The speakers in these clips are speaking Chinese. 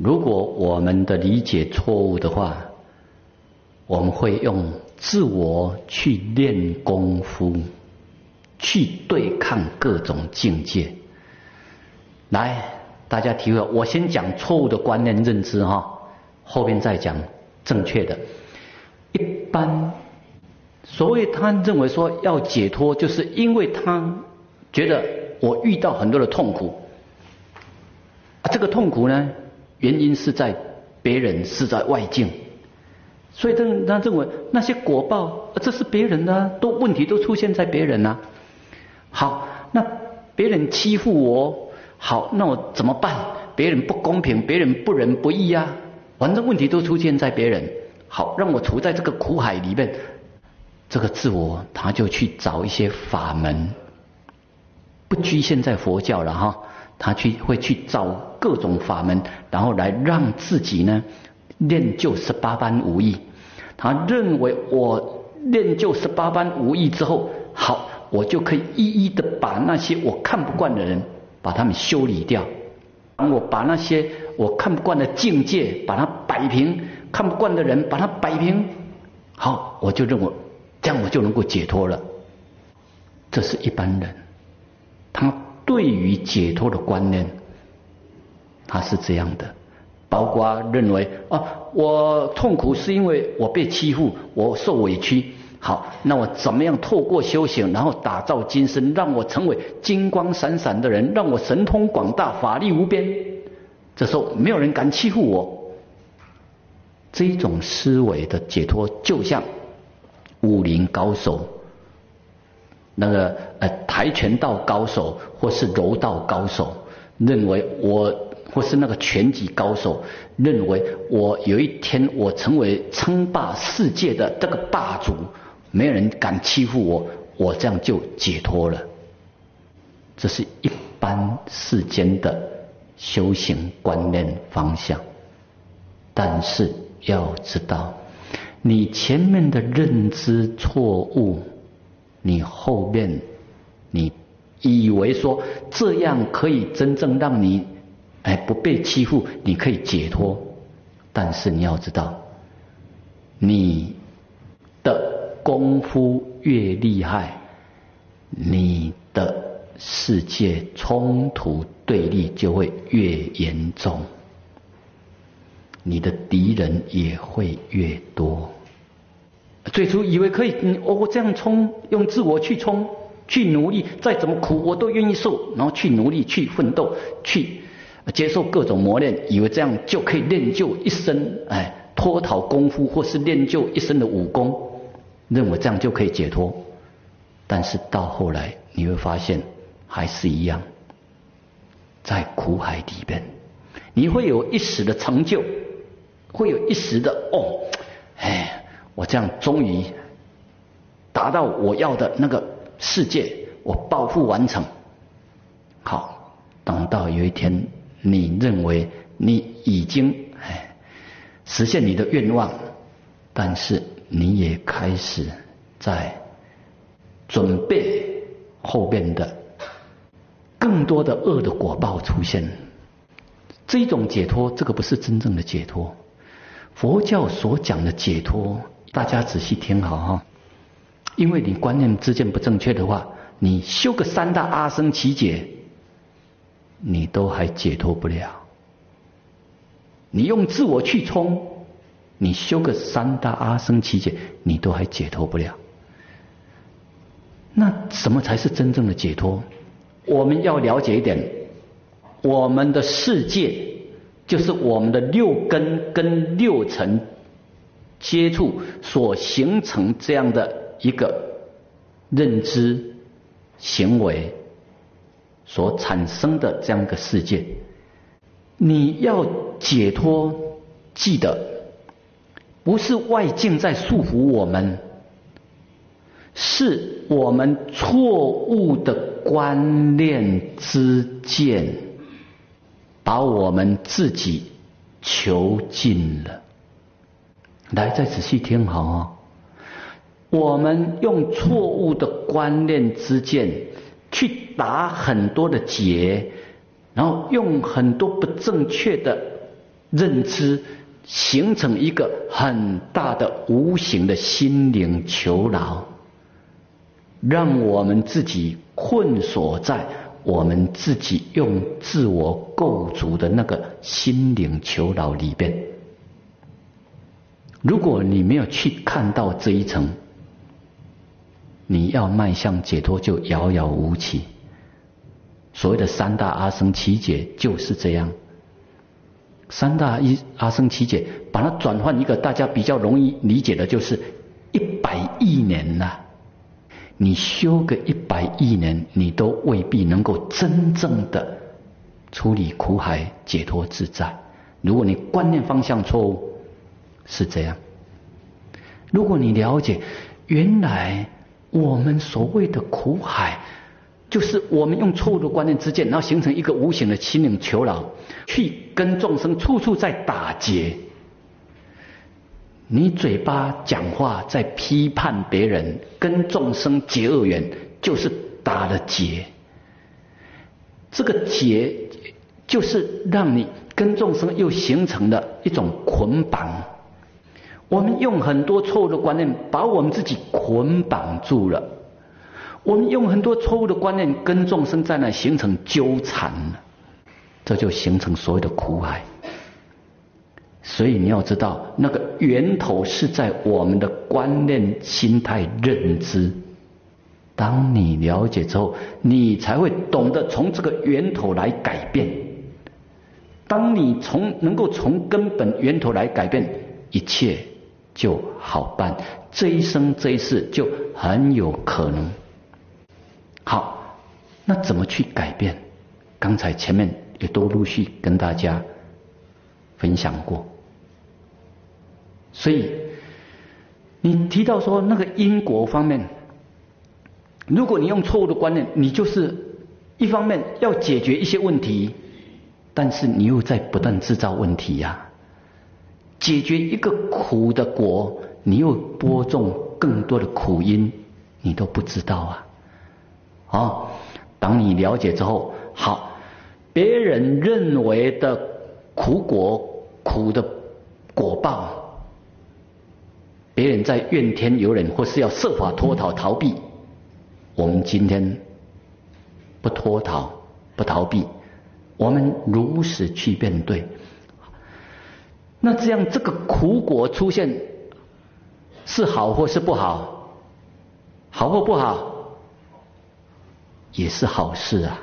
如果我们的理解错误的话，我们会用自我去练功夫，去对抗各种境界。来，大家体会，我先讲错误的观念认知后面再讲正确的。一般所谓他认为说要解脱，就是因为他觉得我遇到很多的痛苦这个痛苦呢，原因是在别人，是在外境，所以他认为那些果报这是别人的问题都出现在别人好，那别人欺负我，好，那我怎么办？别人不公平，别人不仁不义反正问题都出现在别人。好，让我处在这个苦海里面，这个自我他就去找一些法门，不局限在佛教了他会去找各种法门，然后来让自己呢练就18般武艺。他认为我练就18般武艺之后，好，我就可以一一的把那些我看不惯的人把他们修理掉，当我把那些我看不惯的境界把它摆平，看不惯的人把它摆平，好，我就认为这样我就能够解脱了。这是一般人他对于解脱的观念，他是这样的，包括认为我痛苦是因为我被欺负，我受委屈，好，那我怎么样透过修行，然后打造今生，让我成为金光闪闪的人，让我神通广大，法力无边，这时候没有人敢欺负我。这一种思维的解脱，就像武林高手，那个跆拳道高手或是柔道高手，认为或是那个拳击高手，认为我有一天我成为称霸世界的这个霸主，没有人敢欺负我，我这样就解脱了。这是一般世间的修行观念方向。但是要知道，你前面的认知错误，你后面你以为说这样可以真正让你不被欺负，你可以解脱，但是你要知道，你的功夫越厉害，你的世界冲突对立就会越严重，你的敌人也会越多。最初以为可以我这样冲，用自我去冲，去努力，再怎么苦我都愿意受，然后去努力，去奋斗，去接受各种磨练，以为这样就可以练就一身脱逃功夫，或是练就一身的武功，认为这样就可以解脱。但是到后来你会发现还是一样，在苦海里边你会有一时的成就，会有一时的我这样终于达到我要的那个世界，我抱负完成。好，等到有一天你认为你已经实现你的愿望，但是你也开始在准备后边的更多的恶的果报出现。这一种解脱，这个不是真正的解脱。佛教所讲的解脱，大家仔细听好因为你观念之间不正确的话，你修个3大阿僧祇劫，你都还解脱不了。你用自我去冲，你修个3大阿僧祇劫，你都还解脱不了。那什么才是真正的解脱？我们要了解一点，我们的世界就是我们的6根跟6尘接触所形成这样的一个认知行为所产生的这样一个世界。你要解脱，记得不是外境在束缚我们，是我们错误的观念之见把我们自己囚禁了。来，再仔细听好我们用错误的观念之见去打很多的结，然后用很多不正确的认知，形成一个很大的无形的心灵囚牢，让我们自己困锁在我们自己用自我构筑的那个心灵囚牢里边。如果你没有去看到这一层，你要迈向解脱就遥遥无期。所谓的三大阿僧祇劫就是这样。三大阿僧祇劫，把它转换一个大家比较容易理解的，就是100亿年呐。你修个100亿年，你都未必能够真正的处理苦海，解脱自在。如果你观念方向错误，是这样。如果你了解，原来我们所谓的苦海，就是我们用错误的观念之见，然后形成一个无形的心灵囚牢，去跟众生处处在打结。你嘴巴讲话在批判别人，跟众生结恶缘，就是打了结。这个结就是让你跟众生又形成了一种捆绑。我们用很多错误的观念把我们自己捆绑住了，我们用很多错误的观念跟众生在那形成纠缠了，这就形成所谓的苦海。所以你要知道，那个源头是在我们的观念、心态、认知。当你了解之后，你才会懂得从这个源头来改变。当你能够从根本源头来改变，一切就好办，这一生这一世就很有可能。好，那怎么去改变？刚才前面也都陆续跟大家分享过。所以你提到说那个因果方面，如果你用错误的观念，你就是一方面要解决一些问题，但是你又在不断制造问题呀。解决一个苦的果，你又播种更多的苦因，你都不知道啊。当你了解之后，好，别人认为的苦果、苦的果报，别人在怨天尤人，或是要设法脱逃、逃避。我们今天不脱逃、不逃避，我们如实去面对。那这样这个苦果出现是好或是不好？好或不好也是好事啊。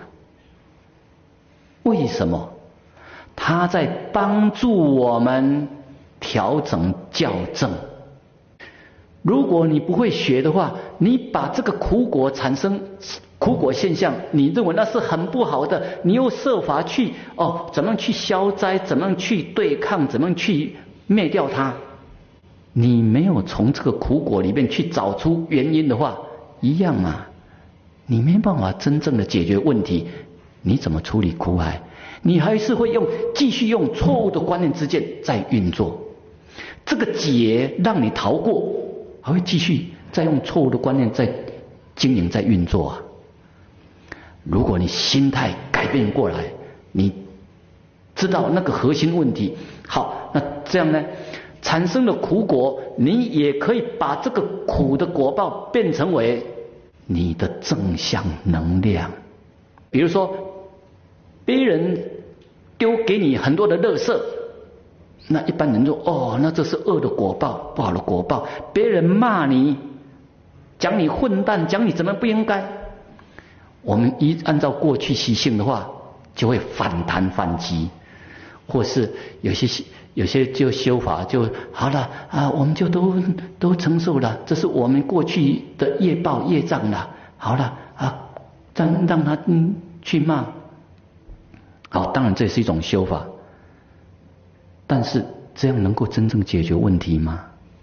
为什么？它在帮助我们调整校正。如果你不会学的话，你把这个苦果产生苦果现象，你认为那是很不好的，你又设法去怎么样去消灾，怎么样去对抗，怎么样去灭掉它。你没有从这个苦果里面去找出原因的话，一样啊，你没办法真正的解决问题。你怎么处理苦海？你还是会继续用错误的观念之见在运作。这个劫让你逃过，还会继续再用错误的观念在经营、在运作啊。如果你心态改变过来，你知道那个核心问题，好，那这样呢，产生的苦果，你也可以把这个苦的果报变成为你的正向能量。比如说，别人丢给你很多的垃圾，那一般人说那这是恶的果报，不好的果报。别人骂你，讲你混蛋，讲你怎么不应该，我们按照过去习性的话，就会反弹反击，或是有些就修法就好了啊，我们就都承受了，这是我们过去的业报业障了，好了啊，让他去骂。好，当然这是一种修法，但是这样能够真正解决问题吗？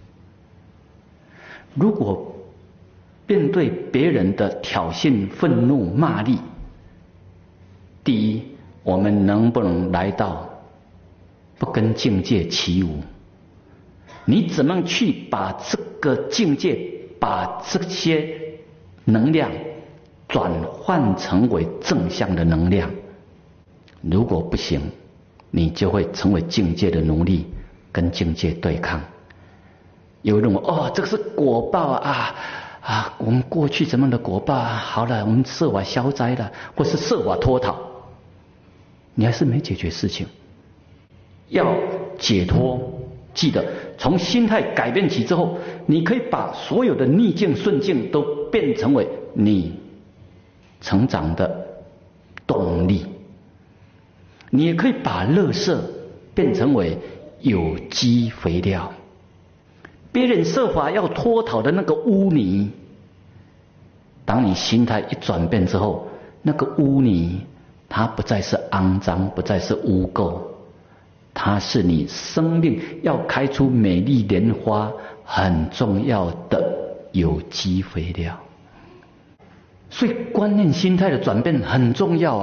如果面对别人的挑衅、愤怒、骂力，第一，我们能不能来到不跟境界起舞？你怎么去把这个境界，把这些能量转换成为正向的能量？如果不行， 你就会成为境界的奴隶，跟境界对抗。有人认为这个是果报我们过去怎么样的果报好了，我们设法消灾了，或是设法脱逃，你还是没解决事情。要解脱，记得从心态改变起之后，你可以把所有的逆境顺境都变成为你成长的动力。你也可以把垃圾变成为有机肥料。别人设法要脱逃的那个污泥，当你心态一转变之后，那个污泥它不再是肮脏，不再是污垢，它是你生命要开出美丽莲花很重要的有机肥料。所以观念心态的转变很重要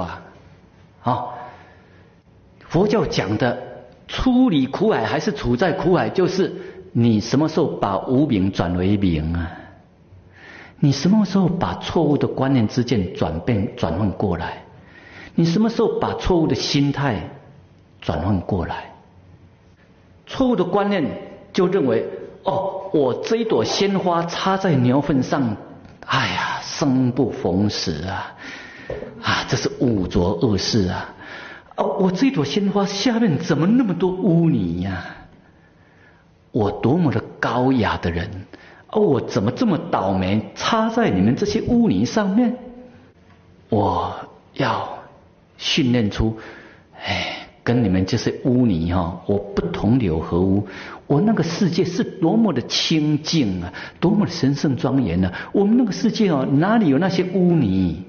佛教讲的出离苦海还是处在苦海，就是你什么时候把无明转为明你什么时候把错误的观念之见转换过来，你什么时候把错误的心态转换过来。错误的观念就认为我这一朵鲜花插在牛粪上，生不逢时这是污浊恶事我这朵鲜花下面怎么那么多污泥我多么的高雅的人我怎么这么倒霉，插在你们这些污泥上面。我要训练出跟你们这些污泥我不同流合污。我那个世界是多么的清净多么的神圣庄严我们那个世界哪里有那些污泥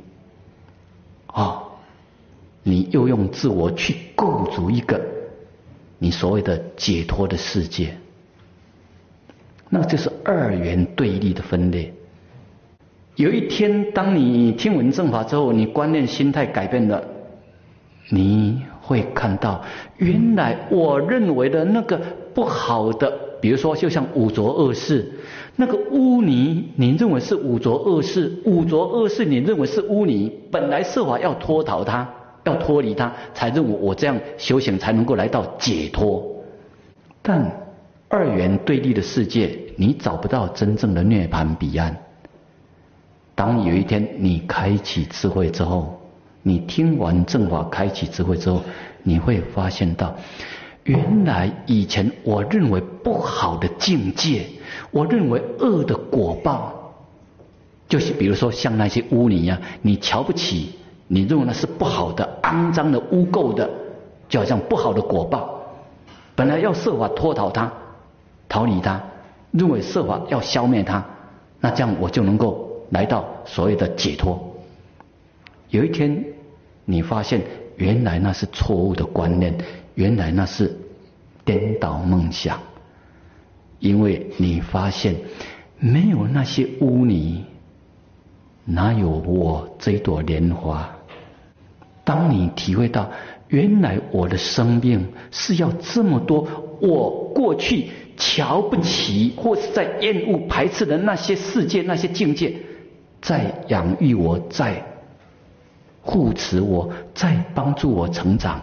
你又用自我去构筑一个你所谓的解脱的世界，那就是二元对立的分裂。有一天当你听闻正法之后，你观念心态改变了，你会看到原来我认为的那个不好的，比如说就像五浊恶世，那个污泥你认为是五浊恶世，五浊恶世你认为是污泥，本来设法要脱逃它，要脱离它，才认为我这样修行才能够来到解脱。但二元对立的世界，你找不到真正的涅槃彼岸。当有一天你开启智慧之后，你听完正法开启智慧之后，你会发现到原来以前我认为不好的境界，我认为恶的果报，就是比如说像那些污泥你瞧不起，你认为那是不好的、肮脏的、污垢的，就好像不好的果报，本来要设法脱逃它、逃离它，认为设法要消灭它，那这样我就能够来到所谓的解脱。有一天你发现原来那是错误的观念，原来那是颠倒梦想，因为你发现没有那些污泥，哪有我这一朵莲花。当你体会到原来我的生命是要这么多我过去瞧不起或是在厌恶排斥的那些世界、那些境界，在养育我，在护持我，在帮助我成长。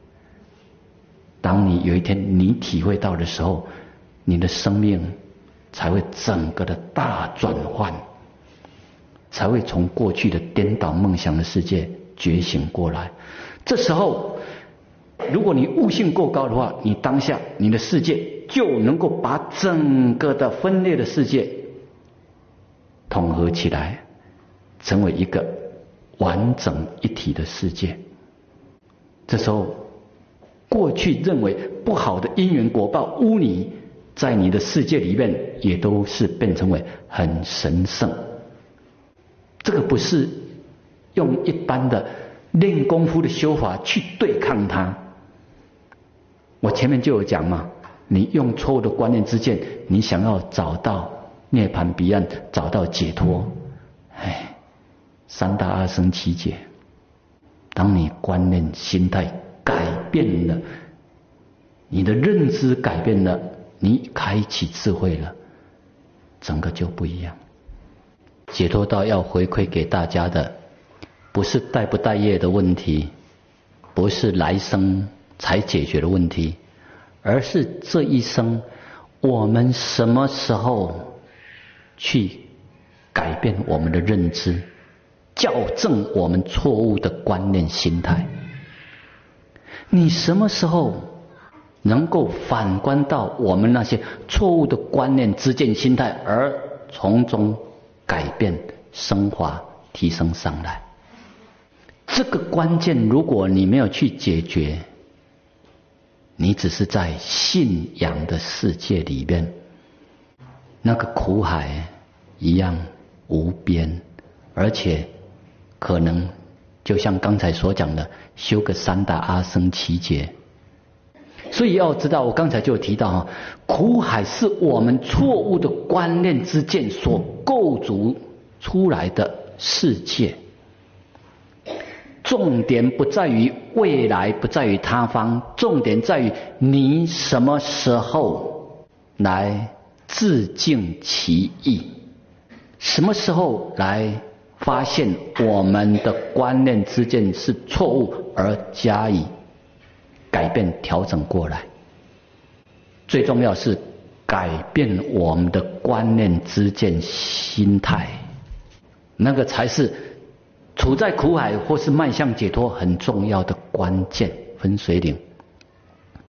当你有一天你体会到的时候，你的生命才会整个的大转换，才会从过去的颠倒梦想的世界觉醒过来。这时候如果你悟性够高的话，你当下你的世界就能够把整个的分裂的世界统合起来，成为一个完整一体的世界。这时候过去认为不好的因缘果报污泥，在你的世界里面也都是变成为很神圣。这个不是用一般的练功夫的修法去对抗它。我前面就有讲嘛，你用错误的观念之见，你想要找到涅槃彼岸，找到解脱，三大阿僧祇劫。当你观念心态改变了，你的认知改变了，你开启智慧了，整个就不一样。解脱道要回馈给大家的，不是带不带业的问题，不是来生才解决了问题，而是这一生我们什么时候去改变我们的认知，校正我们错误的观念心态。你什么时候能够反观到我们那些错误的观念知见心态，而从中改变升华提升上来？这个关键如果你没有去解决，你只是在信仰的世界里面，那个苦海一样无边，而且可能就像刚才所讲的，修个三大阿僧祇劫。所以要知道，我刚才就有提到，苦海是我们错误的观念之见所构筑出来的世界。重点不在于未来，不在于他方，重点在于你什么时候来自净其意，什么时候来发现我们的观念之见是错误，而加以改变调整过来。最重要是改变我们的观念之见心态，那个才是处在苦海或是迈向解脱很重要的关键分水岭。